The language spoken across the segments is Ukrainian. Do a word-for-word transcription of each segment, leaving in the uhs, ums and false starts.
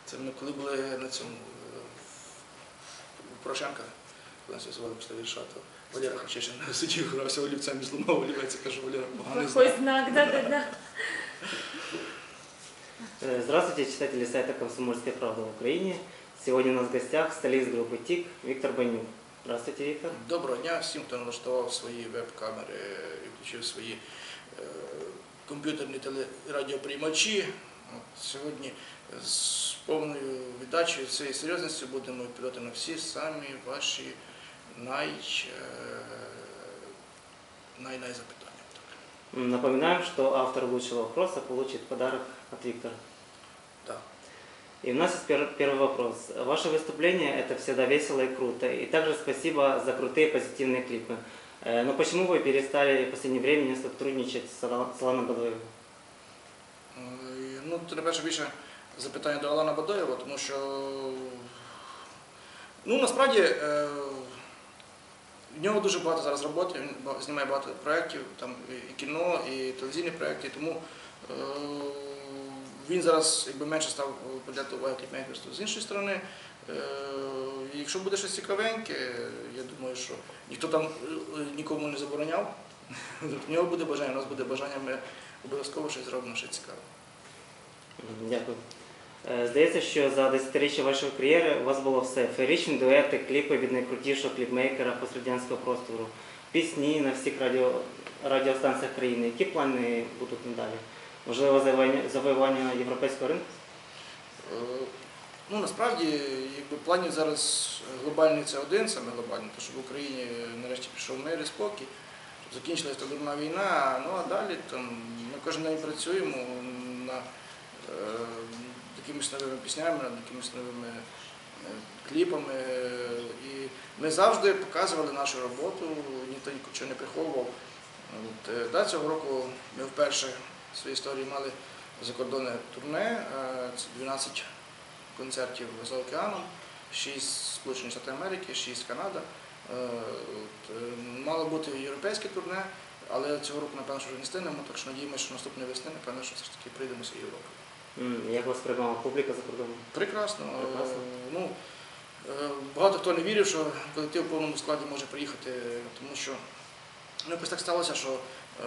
Це ми коли були на цьому у Порошенка, коли нас звали після вірша, то Валера Харчишин сидів, грався олівцем і зламав олівець, і каже, Валера, поганий знак. Плохой знак, да-да-да. Здравствуйте, читатели сайта «Комсомольская правда» в Украине. Сегодня у нас в гостях солист группы ТИК Виктор Банюк. Здравствуйте, Виктор. Доброго дня всім, хто налаштував свої веб-камери і включив свої е, комп'ютерні телерадіоприймачі. Сьогодні з повною віддачею цієї серйозності будемо відповідати на всі самі ваші най, е, най-най запитання. Напоминаем, что автор лучшего вопроса получит подарок от Виктора. Да. И у нас есть пер первый вопрос. Ваше выступление – это всегда весело и круто. И также спасибо за крутые позитивные клипы. Но почему вы перестали в последнее время сотрудничать с Аланом Бадоевым? Ну, це, перше, більше запитання до Алана Бадоєва, тому що, ну, насправді, е, в нього дуже багато зараз роботи, він знімає багато проєктів, там і кіно, і телевізійні проєкти, тому е, він зараз якби менше став приділяти уваги кліпмейкерству. З іншої сторони, е, якщо буде щось цікавеньке, я думаю, що ніхто там нікому не забороняв, в нього буде бажання, у нас буде бажання, ми обов'язково щось зробимо, щось цікаве. Дякую. Здається, що за десятиріччя вашої кар'єри у вас було все. Феєричні дуети, кліпи від найкрутішого кліпмейкера пострадянського простору, пісні на всіх радіо, радіостанціях країни. Які плани будуть надалі? Можливо, завоювання європейського ринку? Ну, насправді, якби планів зараз глобальний це один, саме глобальний, тому що в Україні нарешті пішов мир і спокій, щоб закінчилася та дурна війна, ну а далі там, ми кожен день працюємо над е, якимись новими піснями, над якимись новими е, кліпами. І ми завжди показували нашу роботу, ніхто нічого не приховував. От, да, цього року ми вперше в своїй історії мали закордонне турне, це дванадцять концертів за океаном, шість Сполучені Штати Америки, шість Канада. От, мало бути європейське турне, але цього року, напевно, що вже не встигнемо, так що надіємося, що наступної весни, напевно, що все ж таки прийдемося в Європу. Mm, як вас приймала публіка за кордоном? Прекрасно. Прекрасно. Ну, багато хто не вірив, що колектив в повному складі може приїхати, тому що ну, якось так сталося, що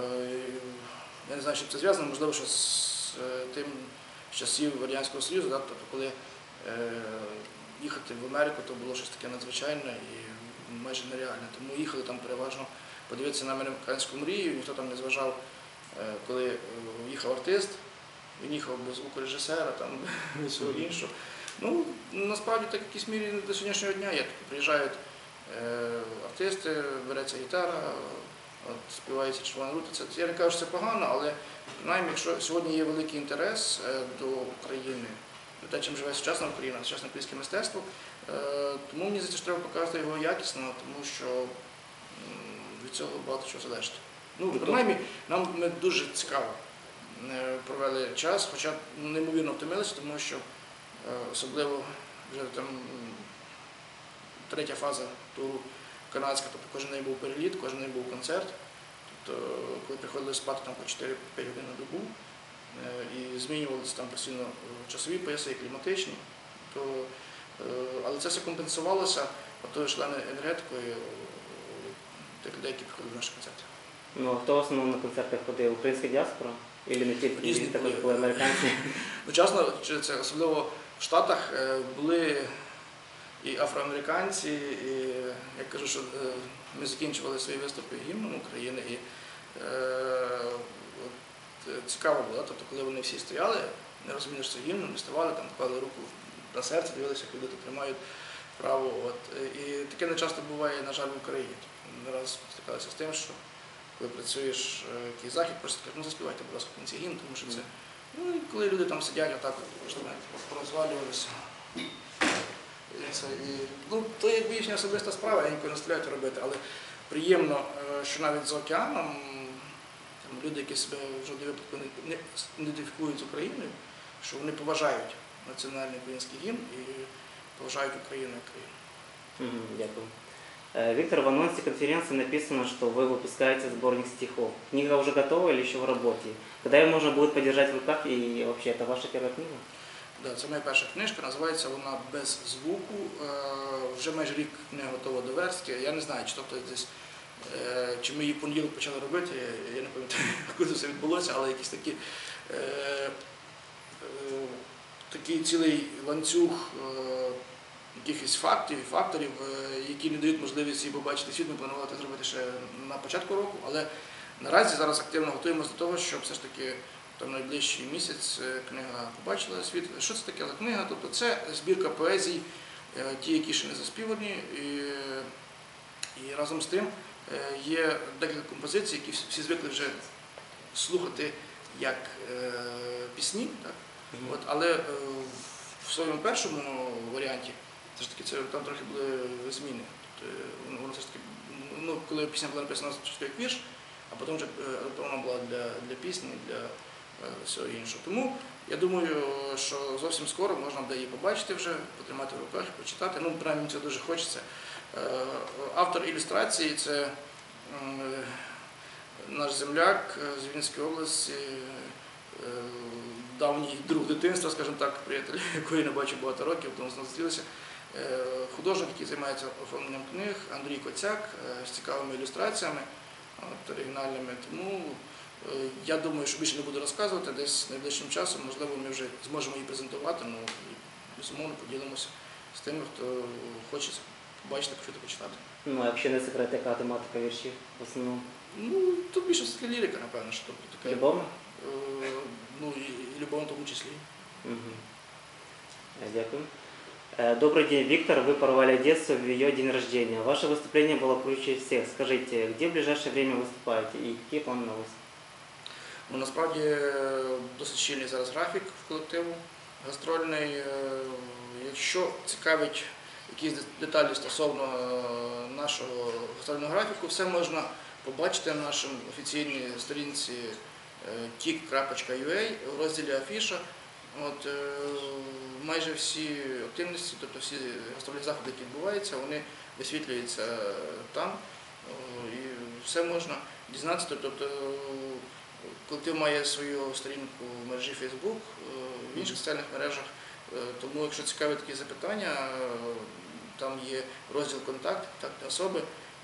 я не знаю, що це зв'язано, можливо, що з тим часів Радянського Союзу, да, тобто, коли е, їхати в Америку, то було щось таке надзвичайне і майже нереальне. Тому їхали там переважно подивитися на американську мрію, ніхто там не зважав, е, коли їхав артист, він їхав без звукорежисера, там, без всього іншого. Ну, насправді так в якійсь мірі до сьогоднішнього дня є. Приїжджають е, артисти, береться гітара, от, співається червона рута. Це, я не кажу, що це погано, але принаймні, якщо сьогодні є великий інтерес е, до України, до те, чим живе сучасна Україна, сучасне українське мистецтво, е, тому мені здається, що треба показувати його якісно, тому що м, від цього багато чого залежить. Ну, принаймні, нам ми дуже цікаво е, провели час, хоча неймовірно втомилися, тому що особливо вже там третя фаза туру канадська, тобто кожен день був переліт, кожен день був концерт. Тобто, коли приходили спати там по чотири-п'ять годин на добу і змінювалися там постійно часові пояси, кліматичні, то, але це все компенсувалося тою шаленою енергетикою тих людей, які приходили в наші концерти. Ну, а хто в основному на концертах ходив? Українська діаспора? Или не тільки також були американці? Ну, чесно, це особливо в Штатах були і афроамериканці, і я кажу, що ми закінчували свої виступи гімном України, і е, от, цікаво було, тобто, коли вони всі стояли, не розуміли, що це гімн, не ставали, там клали руку на серце, дивилися, як люди тримають право. От. І таке не часто буває, на жаль, в Україні. Тобто, не раз стикалися з тим, що коли працюєш якийсь захід, просто кажуть, ну заспівайте, будь ласка, в кінці гімн, тому що це, ну і коли люди там сидять, отак розвалювалися. І це, і, ну, то якби їхня особиста справа, я ніколи не стріляю це робити, але приємно, що навіть за океаном там, люди, які себе в жодному випадку не, не ідентифікують з Україною, що вони поважають національний український гімн і поважають Україну як країну. Mm-hmm, дякую. Виктор, в анонсе конференции написано, что вы выпускаете сборник стихов. Книга уже готова или еще в работе? Когда ее можно будет подержать в руках, и вообще это ваша первая книга? Да, це моя перша книжка, називається вона «Без звуку». Е, Вже майже рік не готова до верстки. Я не знаю, чи то хтось десь, е, чи ми її в понеділок почали робити, я не пам'ятаю, коли це все відбулося, але якісь такі, е, е, такий цілий ланцюг е, якихось фактів, факторів, е, які не дають можливість її побачити світ. Ми планували це зробити ще на початку року, але наразі зараз активно готуємося до того, щоб все ж таки там найближчий місяць книга побачила світ. Що це таке за книга? Тобто це збірка поезій, ті, які ще не заспівані, і, і разом з тим є декілька композицій, які всі звикли вже слухати як е, пісні, так? Mm-hmm. От, але е, в своєму першому варіанті все ж таки це, там трохи були зміни. Тобто, воно все ж таки, ну, коли пісня була написана спочатку як вірш, а потім вже вона була для, для пісні, для всього іншого. Тому я думаю, що зовсім скоро можна буде її побачити вже, потримати в руках, почитати. Ну, принаймні, це дуже хочеться. Автор ілюстрації – це наш земляк з Вінницької області, давній друг дитинства, скажімо так, приятель, якого я не бачу багато років, тому зустрілися. Художник, який займається оформленням книг, Андрій Коцяк, з цікавими ілюстраціями, от, оригінальними. Тому я думаю, що більше не буду розказувати, десь найближчим часом, можливо, ми вже зможемо її презентувати, ну, і безумовно поділимося з тими, хто хоче побачити, почути, почитати. Ну, а якщо не секрет, яка тематика віршів в основному? Ну, тут більше все-таки лірика, напевно, що таке. Любовна? Е, ну, і, і любовна в тому числі. Угу. Дякую. Добрый день, Виктор. Вы порвали Одессу в ее день рождения. Ваше выступление было круче всех. Скажите, где в ближайшее время выступаете и какие планы на выступ? Ну, насправді досить щільний зараз графік в колективу гастрольний. Якщо цікавить якісь деталі стосовно нашого гастрольного графіку, все можна побачити на нашій офіційній сторінці кік крапка ю а в розділі Афіша. От, е, майже всі активності, тобто всі гастрольні заходи, які відбуваються, вони висвітлюються там, о, і все можна дізнатися. Тобто колектив має свою сторінку в мережі Facebook, в інших соціальних мережах, тому якщо цікаві такі запитання, там є розділ «Контакт», контактні особи,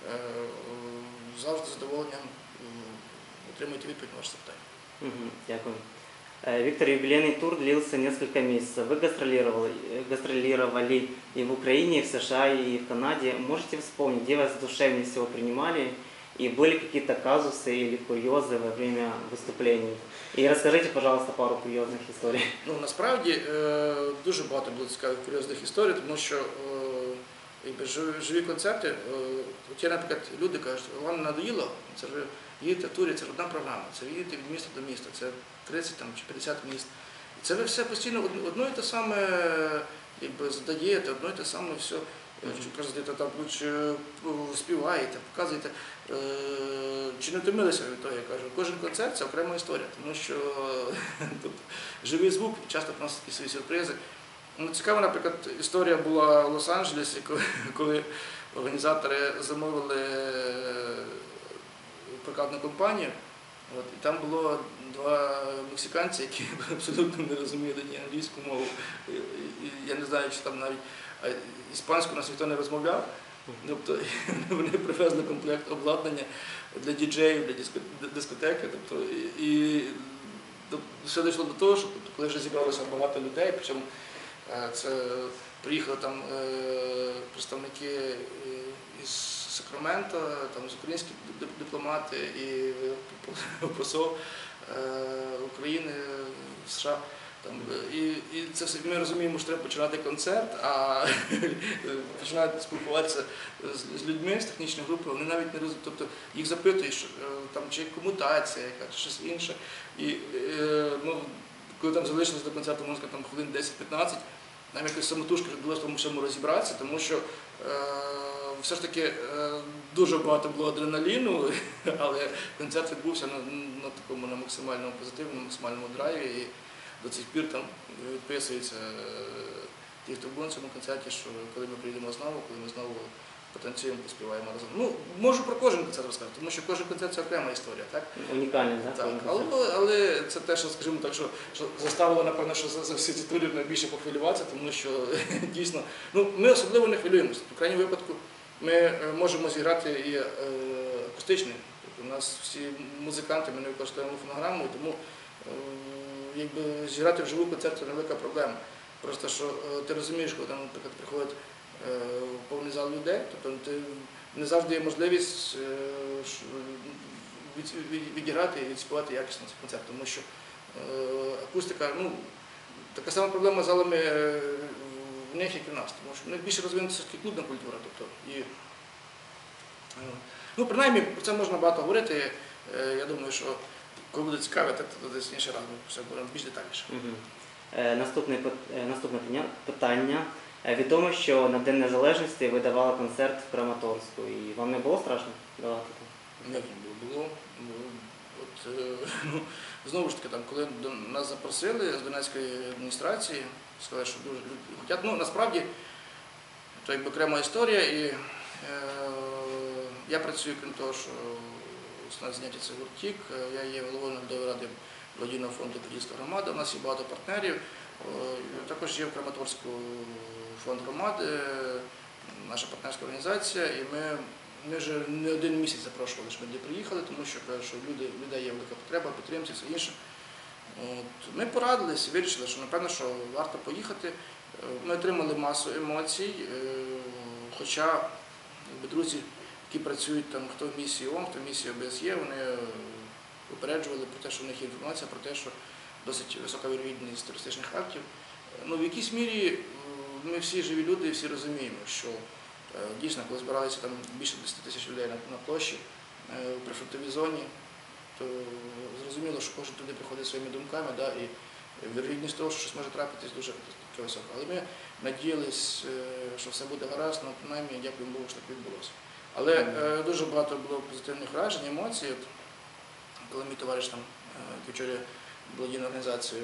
завжди з задоволенням отримуєте відповідь на ваше запитання. Угу, дякую. Виктор, юбилейный тур длился несколько месяцев. Вы гастролировали, гастролировали и в Украине, и в США, и в Канаде. Можете вспомнить, где вас душевнее всего принимали? И были какие-то казусы или курьезы во время выступлений? И расскажите, пожалуйста, пару курьезных историй. Ну, насправді, дуже багато було цікавих курйозних історій, тому що якби, живі концерти, от я, наприклад, люди кажуть, вам не надоїло, це вже їдете в турі, це одна програма, це їдете від міста до міста, це тридцять там, чи п'ятдесят міст. І це ви все постійно одно і те саме якби, задаєте, одно і те саме все, що там, чи співаєте, показуєте. Чи не втомилися від того, я кажу, кожен концерт – це окрема історія, тому що тут живий звук, часто приносить такі свої сюрпризи. Ну, цікава, наприклад, історія була в Лос-Анджелесі, коли організатори замовили прокатну компанію. От, і там було два мексиканці, які абсолютно не розуміли ні англійську мову. І, і, я не знаю, чи там навіть іспанську нас ніхто не розмовляв. Тобто вони привезли комплект обладнання для діджеїв, для дискотеки. Тобто, і, і все дійшло до того, що тобто, коли вже зібралося багато людей, причому це приїхали там представники із Сакрамента, там з українські дипломати і посол України, США. Там, і, і це все, ми розуміємо, що треба починати концерт, а починають спілкуватися з, з людьми з технічної групи, вони навіть не розуміють, тобто їх запитують, що, там, чи комутація, яка, чи щось інше. І ну, коли там залишилось до концерту, можна сказати, хвилин десять-п'ятнадцять, нам якось самотужки вдалося в тому всьому розібратися, тому що е, все ж таки е, дуже багато було адреналіну, але концерт відбувся на, на такому на максимальному позитивному, максимальному драйві. І до цих пір там відписується ті, хто був на цьому концерті, що коли ми приїдемо знову, коли ми знову потанцюємо, поспіваємо разом. Ну, можу про кожен концерт розказати, тому що кожен концерт це окрема історія, так? Унікальний, да? Так, кожен але, концерт? але це те, що, скажімо так, що, що заставило, напевно, що за, за всі ці тури найбільше похвилюватися, тому що дійсно, ну, ми особливо не хвилюємося. В крайньому випадку ми е, можемо зіграти і е, акустичний. Тобто у нас всі музиканти, ми не використовуємо фонограму, і тому е, якби, зіграти вживу концерт це невелика проблема. Просто що е, ти розумієш, коли там, наприклад, приходить е, повний зал людей, тобто ти, не завжди є можливість е, ш- від- від- відіграти і відспівати якісно цей концерт, тому що е, акустика, ну, така сама проблема з залами е, в них, як і в нас, тому що в них більше розвинута все-таки клубна культура. Тобто, і, е, ну, принаймні, про це можна багато говорити. Е, я думаю, що коли буде цікаво, так то десь інший раз ми все будемо більш детальніше. Мгм. Е, Наступне, пит- е, наступне питання- питання. Е, Відомо, що на День Незалежності ви давали концерт в Краматорську, і вам не було страшно давати там? Не було. було. От, е, ну, знову ж таки, там, коли до нас запросили з Донецької адміністрації, сказали, що дуже люди хочуть. Ну, насправді, то якби окрема історія, і е, я працюю, крім того, що у нас зняті це гуртік, я є головою наглядової ради благодійного фонду «Подільська громада», у нас є багато партнерів, Е, також є в Краматорську фонд громади, наша партнерська організація, і ми Ми вже не один місяць запрошували, щоб люди приїхали, тому що кажуть, що люди, в людей є велика потреба, підтримці, все інше. От. Ми порадились і вирішили, що напевно, що варто поїхати. Ми отримали масу емоцій, е, хоча якби, друзі, які працюють там, хто в місії ООН, хто в місії О Б С Є, вони попереджували про те, що в них є інформація про те, що досить висока вірогідність терористичних актів. Ну, в якійсь мірі е, ми всі живі люди і всі розуміємо, що дійсно, коли збиралися там більше десяти тисяч людей на, на площі е, у прифронтовій зоні, то зрозуміло, що кожен туди приходить своїми думками, да, і вірогідність того, що щось може трапитись, дуже таке висока. Але ми надіялись, е, що все буде гаразд, ну, принаймні, дякуємо Богу, що так відбулося. Але е, дуже багато було позитивних вражень, емоцій. От, коли мій товариш там, який очолює благодійну організацію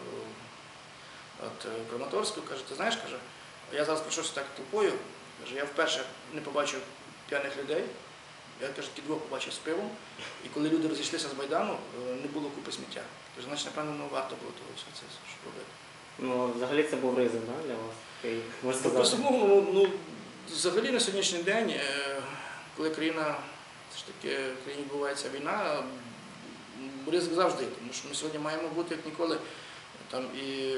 от, Краматорську, каже, ти знаєш, каже, я зараз пройшовся так толпою. Каже, я вперше не побачив п'яних людей, я каже, ті двох побачив з пивом, і коли люди розійшлися з Майдану, не було купи сміття. Каже, значить, напевно, ну, варто було того все це, щоб робити. Ну, взагалі це був ризик, да, для вас? Такий, можна сказати. Безумовно, ну, взагалі на сьогоднішній день, е, коли країна, все ж таки, в країні відбувається війна, ризик завжди, тому що ми сьогодні маємо бути, як ніколи, там і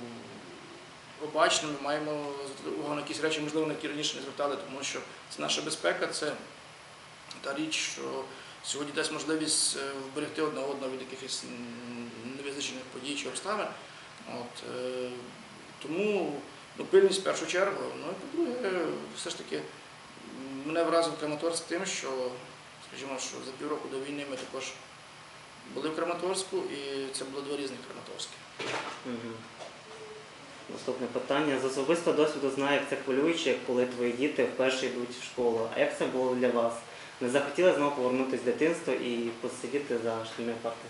обачними, маємо звертати увагу на якісь речі, можливо, на які раніше не звертали, тому що це наша безпека, це та річ, що сьогодні дасть можливість вберегти одне одного від якихось невизначених подій чи обставин. От, е, тому ну, пильність в першу чергу. Ну і по-друге, все ж таки мене вразив Краматорськ тим, що, скажімо, що за півроку до війни ми також були в Краматорську, і це було два різних Краматорські. Угу. Наступне питання. З особистого досвіду знаю, як це хвилююче, коли твої діти вперше йдуть в школу. А як це було для вас? Не захотіли знову повернутися в дитинство і посидіти за шкільною партою?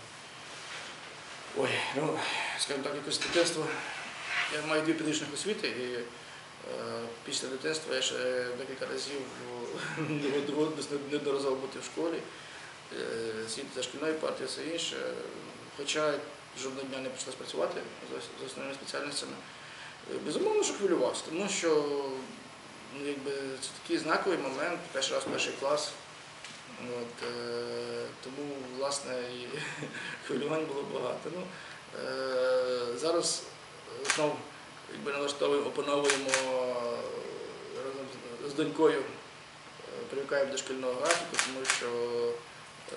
Ой, ну, скажімо так, якось дитинство. Я маю дві педагогічних освіти, і е, після дитинства я ще декілька разів доводилось неодноразово бути в школі, е, сидіти за шкільною партією, все інше. Хоча жодного дня не прийшлося працювати з основними спеціальностями. Безумовно, що хвилювався, тому що ну, якби, це такий знаковий момент, перший раз перший клас. От, е, тому, власне, і хвилювань було багато. Ну, е, зараз знову якби, налаштовуємо, опановуємо разом з, з донькою, привикаємо до шкільного графіку, тому що е,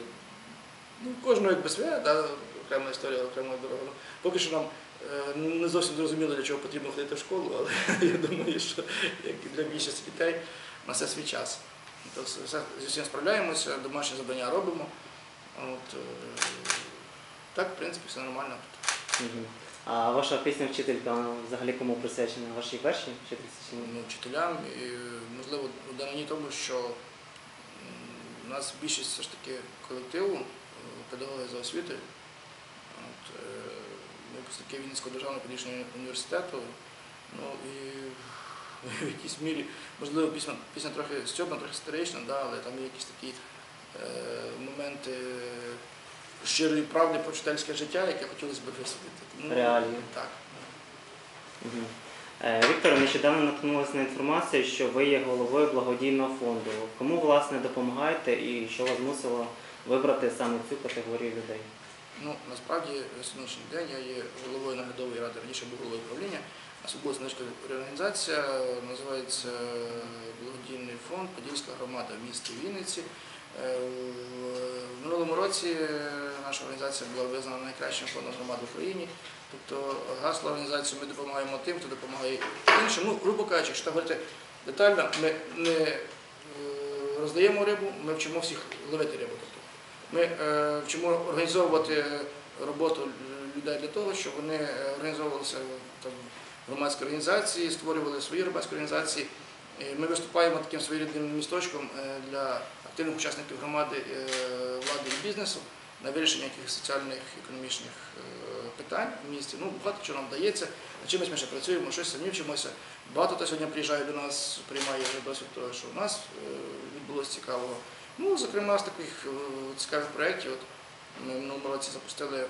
ну, кожного якби своя, да, окрема історія, окрема дорога. Поки що нам е, не зовсім зрозуміло, для чого потрібно ходити в школу, але я думаю, що як і для більшості дітей на все свій час. То все, зі всім справляємося, домашні завдання робимо. От, е, так, в принципі, все нормально. Угу. А ваша пісня «Вчителька» взагалі кому присвячена? Вашій першій вчительці? Ну, вчителям, і, можливо, дані тому, що у нас більшість все ж таки колективу, педагоги за освітою. От, ми представники Вінницького державного педагогічного університету. Ну, і в якійсь мірі, можливо, пісня, пісня трохи стьобна, трохи сатирична, да, але там є якісь такі е, моменти щирої правди про вчительське життя, яке хотілося б висвітлити. Тому, Реалії. Так. Мгм. Е, Віктор, нещодавно наткнулася на інформацію, що ви є головою благодійного фонду. Кому, власне, допомагаєте і що вас змусило вибрати саме цю категорію людей? Ну, насправді, на сьогоднішній день я є головою наглядової ради, раніше був головою правління. У нас була невеличка реорганізація, називається Благодійний фонд Подільська громада в місті Вінниці. Е, В минулому році наша організація була визнана найкращим фондом громад в Україні. Тобто гасло організації «Ми допомагаємо тим, хто допомагає іншим». Ну, грубо кажучи, якщо так говорити детально, ми не е, роздаємо рибу, ми вчимо всіх ловити рибу. Тобто ми е, вчимо організовувати роботу людей для того, щоб вони організовувалися там, в громадські організації, створювали свої громадські організації. І ми виступаємо таким своєрідним місточком для активних учасників громади, влади і бізнесу на вирішення якихось соціальних, економічних питань в місті. Ну, багато чого нам вдається, над чимось ми ще працюємо, щось самі вчимося. Багато хто сьогодні приїжджає до нас, приймає вже досвід того, що у нас відбулося цікавого. Ну, зокрема, з таких цікавих проєктів, от ми в минулому році запустили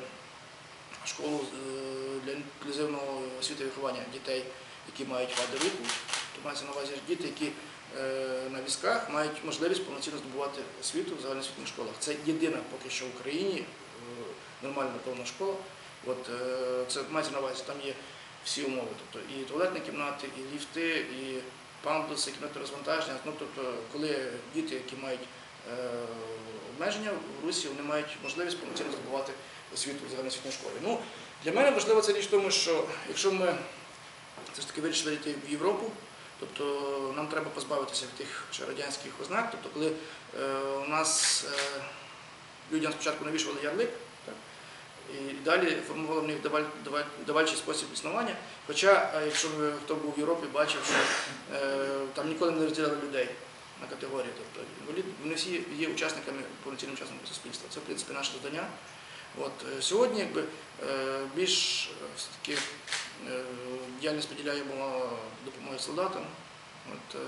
школу для інклюзивного освіти і виховання дітей, які мають вади руху. Тобто мається на увазі діти, які на візках мають можливість повноцінно здобувати освіту в загальноосвітніх школах. Це єдина поки що в Україні нормальна повна школа. От, це мається на увазі, там є всі умови. Тобто і туалетні кімнати, і ліфти, і пандуси, кімнати розвантаження. Ну, тобто, коли діти, які мають обмеження в русі, вони мають можливість повноцінно здобувати освіту в загальноосвітній школі. Ну, для мене важлива ця річ в тому, що якщо ми все ж таки вирішили йти в Європу, тобто нам треба позбавитися від тих ще радянських ознак. Тобто, коли е, у нас е, людям спочатку навішували ярлик, так, і далі формували в них даваль, даваль, давальчий спосіб існування. Хоча, е, якщо ви, хто був в Європі, бачив, що е, там ніколи не розділяли людей на категорії. Тобто, вони всі є учасниками, повноцінним учасниками суспільства. Це, в принципі, наше завдання. От, сьогодні якби, більш все-таки діяльність поділяємо допомоги солдатам. От,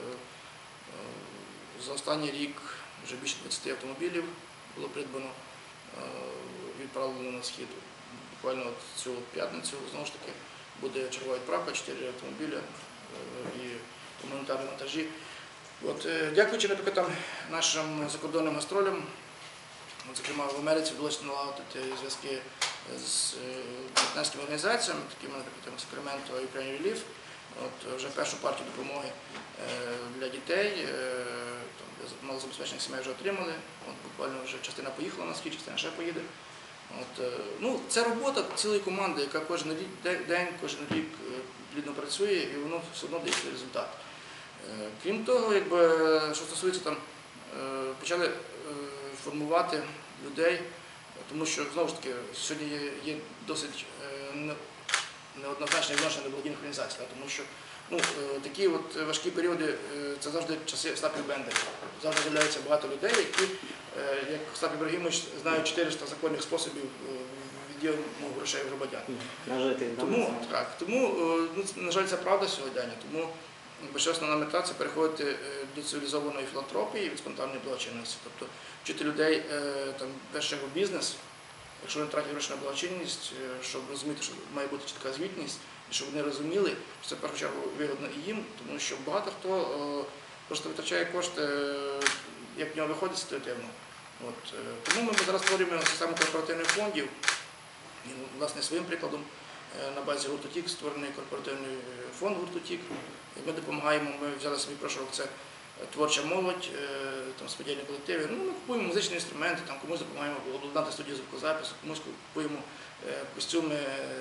за останній рік вже більше двадцяти автомобілів було придбано, відправлено на схід. Буквально от цю п'ятницю знову ж таки буде чергова відправка, чотири автомобіля і гуманітарні вантажі. От, дякуючи, наприклад, там, нашим закордонним гастролям, от, зокрема в Америці вдалося налагодити зв'язки з партнерськими організаціями, такими, наприклад, Sacramento Ukraine Relief. От, вже першу партію допомоги для дітей, там, малозабезпечених сімей вже отримали. От, буквально вже частина поїхала на схід, частина ще поїде. От, ну, це робота цілої команди, яка кожен рік, день, кожен рік плідно працює, і воно все одно дає свій результат. Крім того, якби, що стосується, там, почали формувати людей, тому що, знову ж таки, сьогодні є, є досить неоднозначне відношення до благодійних організацій, тому що ну, такі от важкі періоди, це завжди часи Остапів Бендерів. Завжди з'являється багато людей, які, як Остап Ібрагімович, знають чотириста законних способів відділу грошей в громадян. Тому, так, тому, ну, на жаль, це правда сьогодення, тому що основна мета – це переходити до цивілізованої філантропії від спонтанної благочинності. Тобто вчити людей, там, перше в бізнес, якщо вони тратять гроші на благочинність, щоб розуміти, що має бути чітка звітність, і щоб вони розуміли, що це в першу чергу вигідно і їм, тому що багато хто просто витрачає кошти, як в нього виходить ситуативно. От. Тому ми зараз створюємо систему корпоративних фондів, і, власне, своїм прикладом, на базі гурту ТІК створений корпоративний фонд гурту ТІК. Ми допомагаємо, ми взяли собі прошлий рік, це творча молодь, там, сподільні колективи. Ну, ми купуємо музичні інструменти, там, комусь допомагаємо обладнати студію звукозапису, комусь купуємо костюми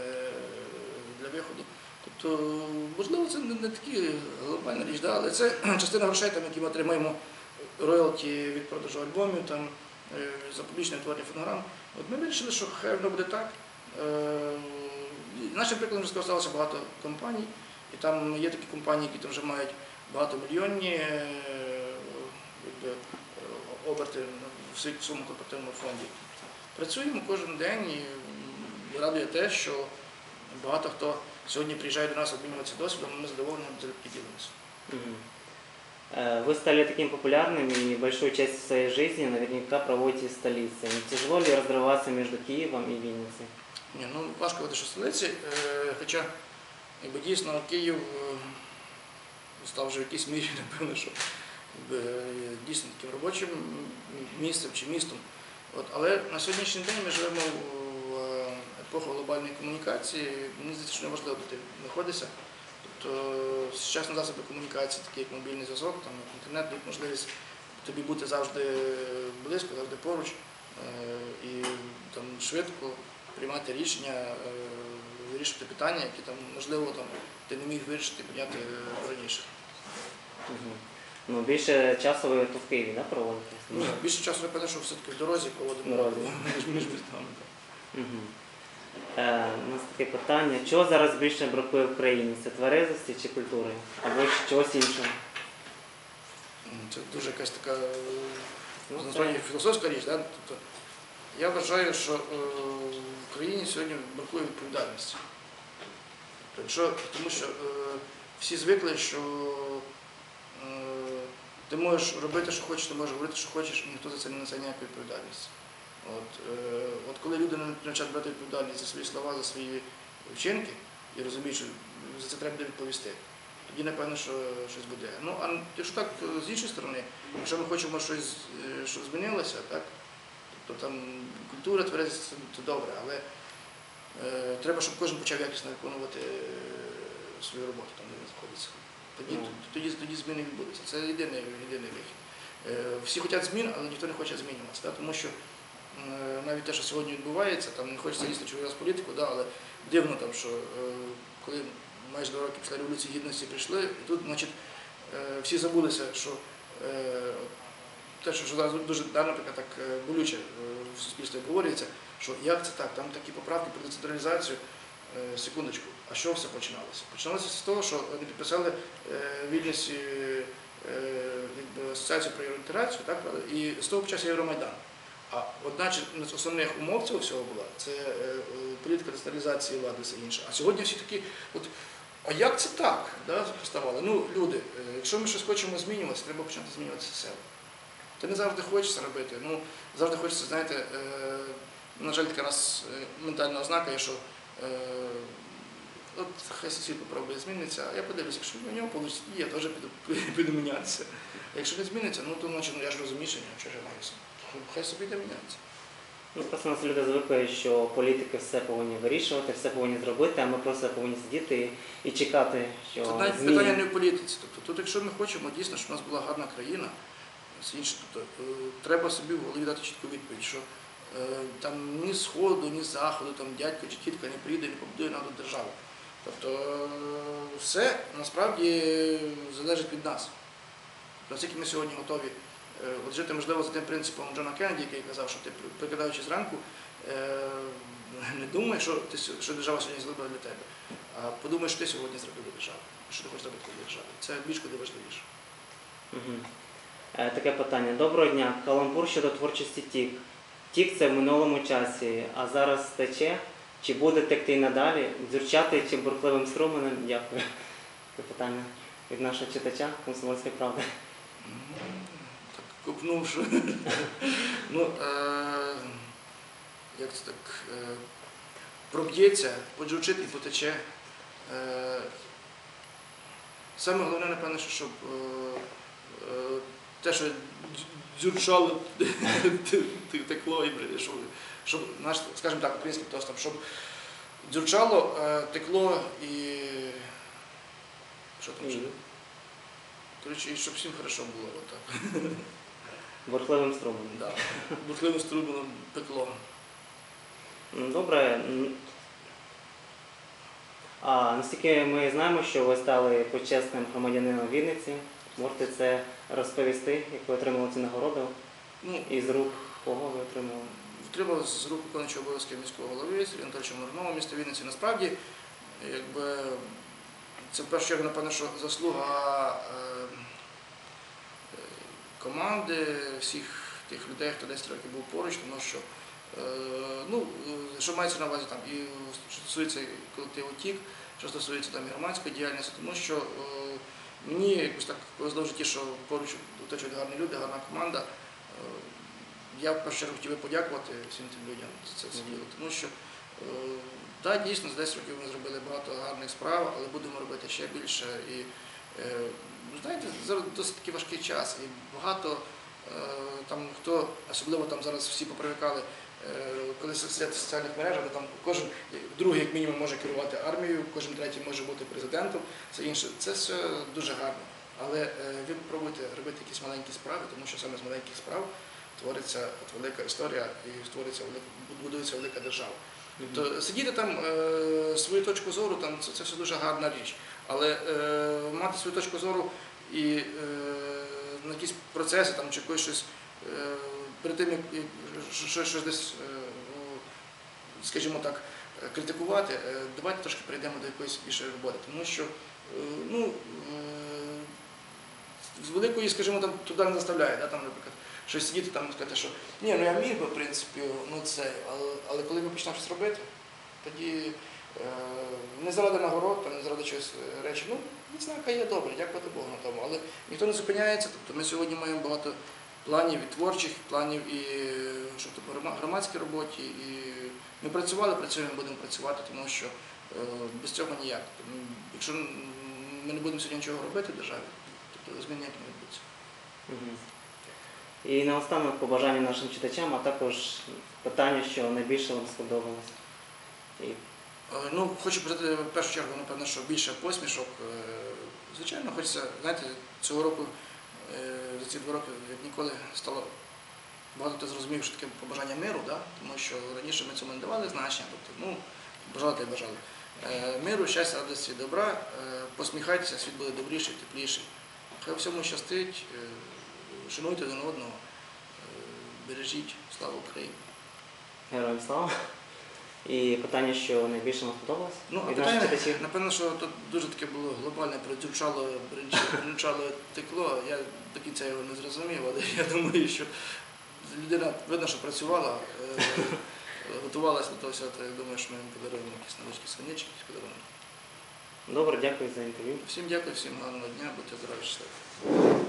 для виходу. Тобто, можливо, це не, не такі глобальна річ, да? Але це частина грошей, там, які ми отримаємо роялті від продажу альбомів, там, за публічне творення фонограм. От ми вирішили, що хай воно буде так. Нашим прикладом вже скористалося багато компаній, і там є такі компанії, які там вже мають багатомільйонні оберти в своєму корпоративному фонді. Працюємо кожен день і радує те, що багато хто сьогодні приїжджають до нас обмінюватися досвідом, ми задоволені і ділимося. Мгм. Э, Вы стали таким популярным и большую часть своей жизни наверняка проводите в столице. Не тяжело ли разрываться между Киевом и Винницей? Ні, ну важко говорити, що в столиці, е, хоча якби, дійсно Київ е, став вже в якійсь мірі, напевно, що якби, е, дійсно таким робочим місцем чи містом. От, але на сьогоднішній день ми живемо в е, епоху глобальної комунікації. Мені здається, що неможливо бути знаходитися. Тобто сучасні засоби комунікації, такі як мобільний зв'язок, там, як інтернет, дають можливість тобі бути завжди близько, завжди поруч е, і там, швидко приймати рішення, е, вирішувати питання, які там, можливо, там, ти не міг вирішити підняти раніше. Мгм. Ну, більше часу ви тут в Києві, да, проводите? Ну, більше часу, напевно, що все-таки в дорозі проводимо Дорозі. між, між містами. Мгм. Е, у нас таке питання. Чого зараз більше бракує в країні? Це тверезості чи культури? Або чогось іншого? Це дуже якась така Ну, це- насправді філософська річ. Да? Тобто, я вважаю, що е, в країні сьогодні бракує відповідальності. Тобто, якщо, тому що е, всі звикли, що е, ти можеш робити, що хочеш, ти можеш говорити, що хочеш, і ніхто за це не несе ніяку відповідальність. От, е, от коли люди не почнуть брати відповідальність за свої слова, за свої вчинки і розуміють, що за це треба буде відповісти, тоді, напевно, що щось буде. Ну, а якщо так, з іншої сторони, якщо ми хочемо щось, е, щоб змінилося, так, тобто там культура, тверезість – це це добре, але е, треба, щоб кожен почав якісно виконувати е, свою роботу, там, де він знаходиться. Тоді, Ну. тоді, тоді зміни відбудуться. Це єдиний, єдиний вихід. Е, всі хочуть змін, але ніхто не хоче змінюватися, так, тому що е, навіть те, що сьогодні відбувається, там не хочеться лізти через політику, да, але дивно, там, що е, коли майже два роки після Революції Гідності прийшли, і тут, значить, е, всі забулися, що е, те, що зараз дуже, да, наприклад, так е, болюче е, в суспільстві обговорюється, що як це так, там такі поправки про децентралізацію, е, секундочку, а що все починалося? Починалося з того, що вони підписали е, Вільнюсі е, якби, асоціацію про євроінтеграцію, так, і з того почався Євромайдан. А одна з основних умов цього всього була це е, е, політика децентралізації влади і все інше. А сьогодні всі такі, от, а як це так? Да, поставали? Ну, люди, е, якщо ми щось хочемо змінюватися, треба почати змінюватися з себе. Ти не завжди хочеться робити. Ну, завжди хочеться, знаєте, е, на жаль, така у нас е, ментальна ознака є, що е, от хай світ попробує зміниться, а я подивлюся, якщо в нього вийде, я теж піду, піду мінятися. А якщо не зміниться, ну то значить, ну, я ж розуміючий, що я маюся. Хай собі йде міняється. Ну, просто у нас люди звикли, що політики все повинні вирішувати, все повинні зробити, а ми просто повинні сидіти і, і чекати, що Тут навіть зміни. питання не в політиці. Тобто, тут, якщо ми хочемо дійсно, щоб у нас була гарна країна, все інше, тобто, е, треба собі в голові дати чітку відповідь, що е, там ні з сходу, ні з заходу, там дядько чи тітка не прийде, не побудує нашу державу. Тобто е, все насправді залежить від нас. Наскільки ми сьогодні готові е, от жити, можливо, за тим принципом Джона Кеннеді, який казав, що ти, прикидаючи зранку, е, не думай, що, ти, що держава сьогодні зробила для тебе, а подумай, що ти сьогодні зробив для держави, що ти хочеш зробити для держави. Це більш куди важливіше. Угу. Е, таке питання. Доброго дня. Каламбур щодо творчості Тік. Тік – це в минулому часі, а зараз тече. Чи буде текти й надалі? Дзюрчати чи бурхливим струменем? Дякую. Таке питання від нашого читача «Комсомольської правди». Так, купнув, що... ну, е, як це так, е, проб'ється, поджучить і потече. Е, саме головне, напевно, що, щоб е, е, те, що дзюрчало, текло, і щоб, щоб наш, скажімо так, українським тостом, щоб дзюрчало, е, текло і... Що там ще? Коротше, і щоб всім хорошо було. Отак. Бурхливим струменем. Да. Бурхливим струмом пекло. М, Добре. М, А наскільки ми знаємо, що ви стали почесним громадянином Вінниці, можете це розповісти, як ви отримали цю нагороду? Ну, І з рук кого ви отримали? Отримав з рук виконуючого обов'язки міського голови Сергія Анатолійовича Мирного, міста Вінниці. Насправді, якби, це в першу чергу, напевно, що заслуга е, команди, всіх тих людей, хто десять років був поруч, тому що, е, ну, що мається на увазі там, і що стосується колективу ТІК, що стосується там і громадської діяльності, тому що е, мені якось так повезло в житті, що поруч оточують гарні люди, гарна команда. Е, Я в першу чергу хотів би подякувати всім тим людям за це все діло, тому що е, да, дійсно за десять років ми зробили багато гарних справ, але будемо робити ще більше. І е, знаєте, зараз досить такий важкий час, і багато е, там хто, особливо там зараз всі попривикали, е, коли сидять в соціальних мережах, де там кожен другий, як мінімум, може керувати армією, кожен третій може бути президентом, це інше. Це все дуже гарно. Але е, ви пробуйте робити якісь маленькі справи, тому що саме з маленьких справ твориться велика історія і створюється велика, будується велика держава. Тобто сидіти там е, свою точку зору, там це, це все дуже гарна річ. Але е, мати свою точку зору і е, на якісь процеси там, чи якось щось е, перед тим, як щось, щось десь, е, скажімо так, критикувати, е, давайте трошки перейдемо до якоїсь більшої роботи. Тому що е, ну, е, з великої, скажімо, там туди не заставляє, да, там, наприклад, щось сидіти там і сказати, що ні, ну я міг би, в принципі, ну це, але, але коли ми почнемо щось робити, тоді е, не заради нагород, там, не заради чогось речі, ну, відзнака є добре, дякувати Богу на тому, але ніхто не зупиняється, тобто ми сьогодні маємо багато планів і творчих, планів і що, тобто, громадській роботі, і ми працювали, працюємо, будемо працювати, тому що е, без цього ніяк. Тому, якщо ми не будемо сьогодні нічого робити в державі, тобто змін ніяк не відбудеться. І наостанок побажання нашим читачам, а також питання, що найбільше вам сподобалось. І... Ну, хочу сказати, в першу чергу, напевно, що більше посмішок. Звичайно, хочеться, знаєте, цього року, за ці два роки, як ніколи, стало багато хто зрозумів, що таке побажання миру, да? Тому що раніше ми цьому не давали значення, тобто, ну, бажали та й бажали. Миру, щастя, радості, добра, посміхайтеся, світ буде добріший, тепліший. Хай всьому щастить. Шануйте один одного, бережіть, слава Україні. Героям слава. І питання, що найбільше вам сподобалось? Ну, а від питання, наших читачів? напевно, що тут дуже таке було глобальне, продзюрчало, бринчало, текло. Я до кінця його не зрозумів, але я думаю, що людина, видно, що працювала, готувалася до того всього, то я думаю, що ми їм подаруємо якісь невеличкі свинички, якісь подарунки. Добре, дякую за інтерв'ю. Всім дякую, всім гарного дня, будьте здорові, щасливі.